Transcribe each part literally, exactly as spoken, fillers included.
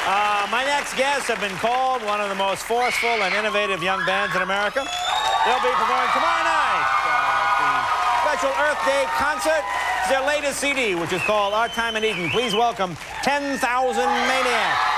Uh, my next guests have been called one of the most forceful and innovative young bands in America. They'll be performing tomorrow night at the special Earth Day concert. It's their latest C D, which is called Our Time in Eden. Please welcome ten thousand Maniacs.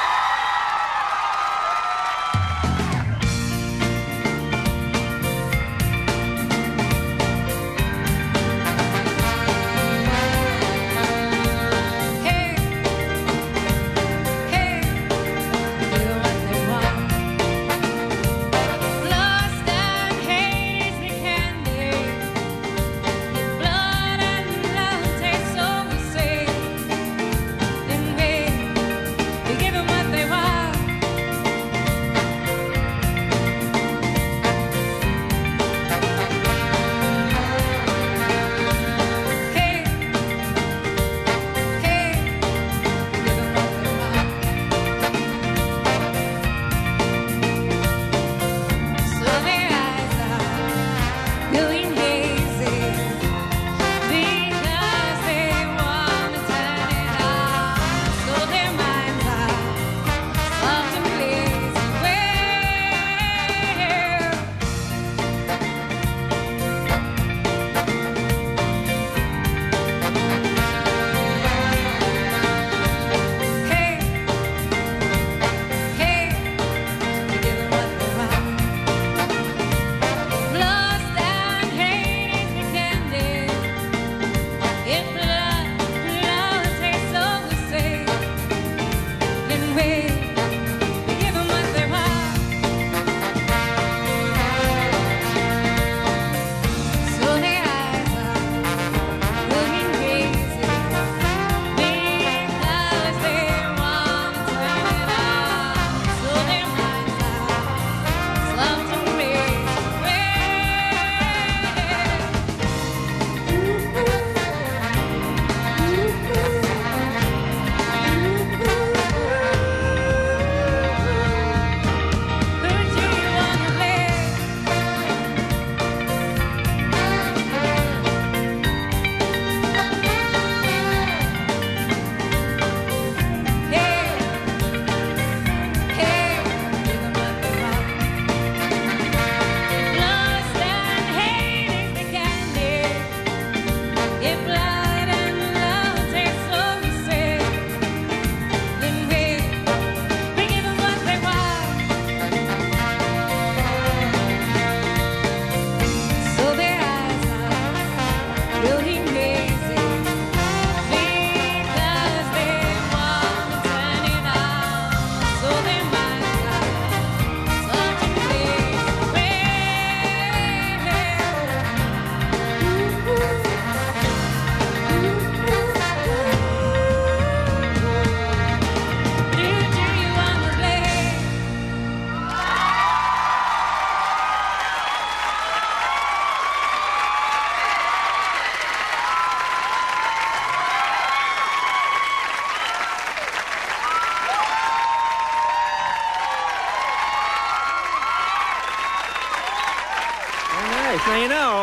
Now, you know,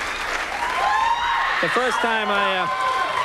the first time I, uh...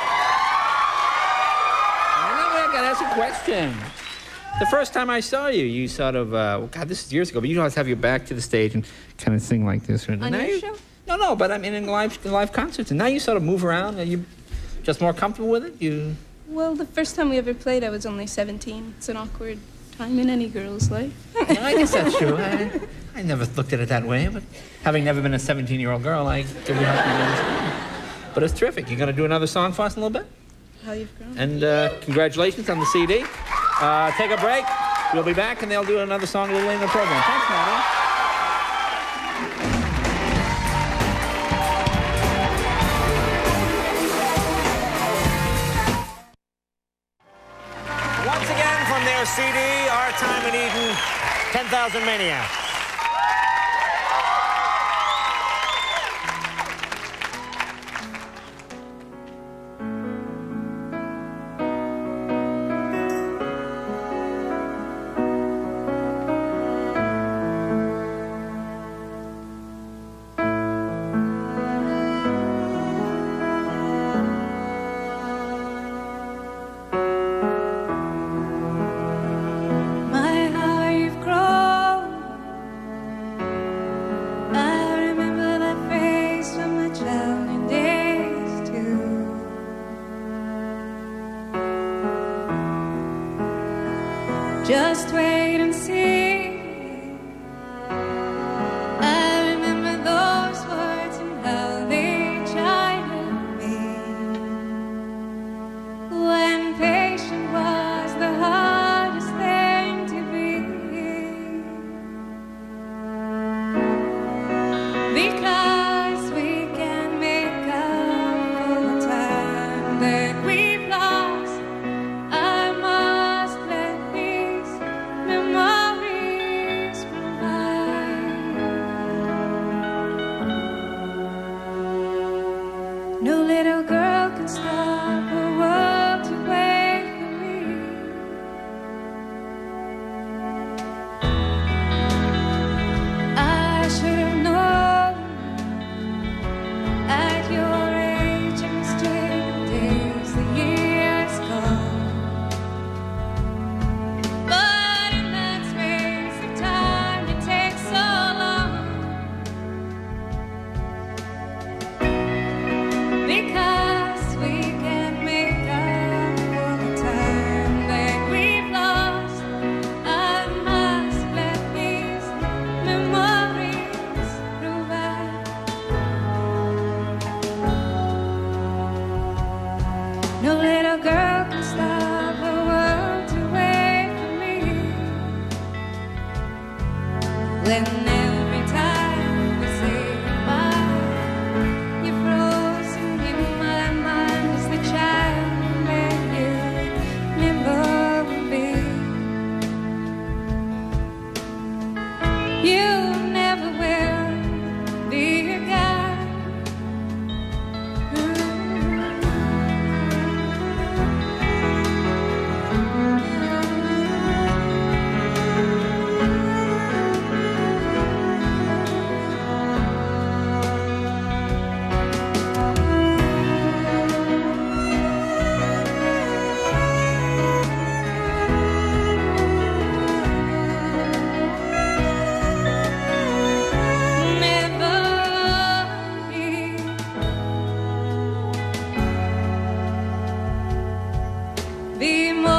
I gotta ask a question. The first time I saw you, you sort of, uh, well, God, this is years ago, but you always have your back to the stage and kind of sing like this. On your you, show? No, no, but I mean in live, in live concerts. And now you sort of move around. Are you just more comfortable with it? You... Well, the first time we ever played, I was only seventeen. It's an awkward time in any girl's life. Yeah, I guess that's true. I, I never looked at it that way, but having never been a seventeen-year-old girl, I give you help. But it's terrific. You're going to do another song for us in a little bit? How you've grown. And uh, congratulations on the C D. Uh, take a break. We'll be back, and they'll do another song a little later in the program. Thanks, Maddie. Once again, from their C D, Our Time in Eden, ten thousand Maniacs. Just wait and see. I remember those words and how they chided me. When patient was the hardest thing to be. Because we can make up for the time that we've lost. I must let these memories provide. No little girl can stop her world to wait for me. I should have known at your age and mistake the days, the years gone. But in that space of time, it takes so long. Because we can make up for the time that we've lost. I must let these memories provide. No little girl can stop the world to wait for me. When every time we say goodbye, you're frozen in my mind as the child that you never will be. You never will be a guy. Never be. Be more